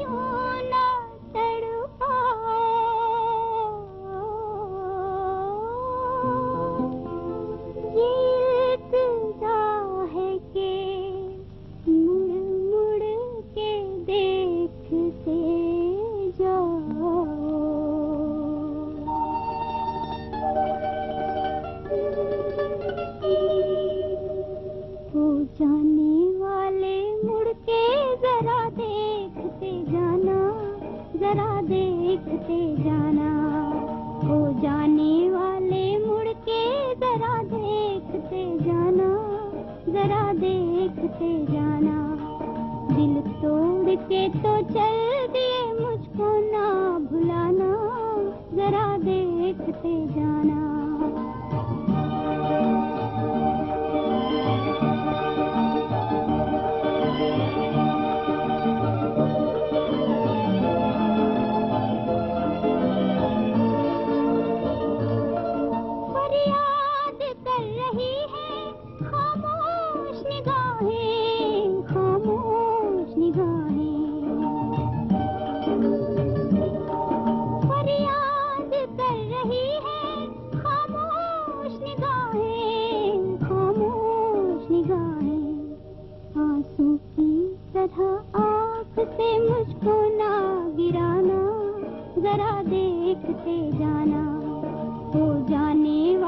यूं न तड़पाओ। ये इल्तिजा है कि मुड़ मुड़ के देखते जाओ। हो जाने वाले मुड़ के जरा देखते जाना, जरा देखते जाना। हो जाने वाले मुड़ के जरा देखते जाना, जरा देखते जाना। दिल तोड़ के तो चल दिए, मुझको ना भुलाना, जरा देखते जाना। फरियाद कर रही है खामोश निगाहें, खामोश निगाहें। फरियाद कर रही है खामोश निगाहें, खामोश निगाहें। आंसू की तरह आँख से मुझको ना गिराना, जरा देखते जाना। हो जाने